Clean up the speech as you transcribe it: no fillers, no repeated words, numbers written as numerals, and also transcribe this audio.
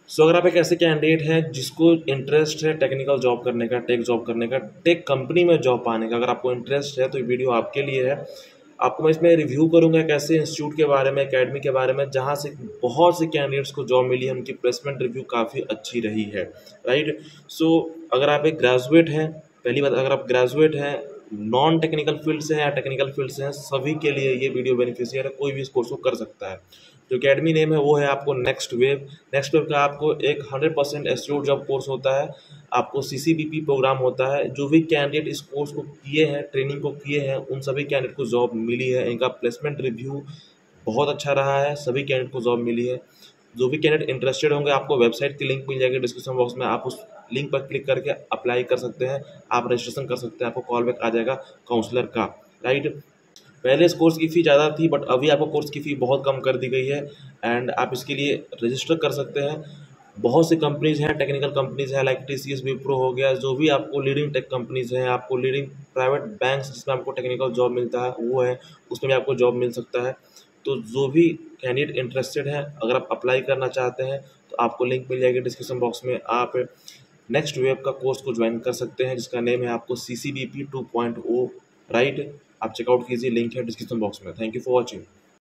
सो अगर आप एक ऐसे कैंडिडेट हैं जिसको इंटरेस्ट है टेक्निकल जॉब करने का, टेक जॉब करने का, टेक कंपनी में जॉब पाने का, अगर आपको इंटरेस्ट है तो ये वीडियो आपके लिए है। आपको मैं इसमें रिव्यू करूंगा एक ऐसे इंस्टीट्यूट के बारे में, एकेडमी के बारे में, जहाँ से बहुत से कैंडिडेट्स को जॉब मिली है, उनकी प्लेसमेंट रिव्यू काफ़ी अच्छी रही है। राइट। सो अगर आप एक ग्रेजुएट हैं, पहली बात, अगर आप ग्रेजुएट हैं, नॉन टेक्निकल फील्ड से हैं या टेक्निकल फील्ड से हैं, सभी के लिए ये वीडियो बेनिफिशियल है। कोई भी इस कोर्स को कर सकता है। जो अकेडमी नेम है वो है आपको नेक्स्ट वेव। नेक्स्ट वेव का आपको एक 100% एस्योर्ड जॉब कोर्स होता है। आपको CCBP प्रोग्राम होता है। जो भी कैंडिडेट इस कोर्स को किए हैं, ट्रेनिंग को किए हैं, उन सभी कैंडिडेट को जॉब मिली है। इनका प्लेसमेंट रिव्यू बहुत अच्छा रहा है, सभी कैंडिडेट को जॉब मिली है। जो भी कैंडिडेट इंटरेस्टेड होंगे, आपको वेबसाइट की लिंक मिल जाएगी डिस्क्रिप्शन बॉक्स में, आप उस लिंक पर क्लिक करके अप्लाई कर सकते हैं, आप रजिस्ट्रेशन कर सकते हैं, आपको कॉल बैक आ जाएगा काउंसलर का। राइट। पहले इस कोर्स की फ़ी ज़्यादा थी, बट अभी आपको कोर्स की फ़ी बहुत कम कर दी गई है एंड आप इसके लिए रजिस्टर कर सकते हैं। बहुत सी कंपनीज़ हैं, टेक्निकल कंपनीज़ हैं, लाइक TCS, विप्रो हो गया, जो भी आपको लीडिंग टेक कंपनीज़ हैं, आपको लीडिंग प्राइवेट बैंक्स जिसमें आपको टेक्निकल जॉब मिलता है वो है, उसमें भी आपको जॉब मिल सकता है। तो जो भी कैंडिडेट इंटरेस्टेड है, अगर आप अप्लाई करना चाहते हैं तो आपको लिंक मिल जाएगी डिस्क्रिप्शन बॉक्स में। आप नेक्स्ट वेब का कोर्स को ज्वाइन कर सकते हैं, जिसका नेम है आपको CCBP 2.0। राइट। आप चेकआउट कीजिए, लिंक है डिस्क्रिप्शन बॉक्स में। Thank you for watching.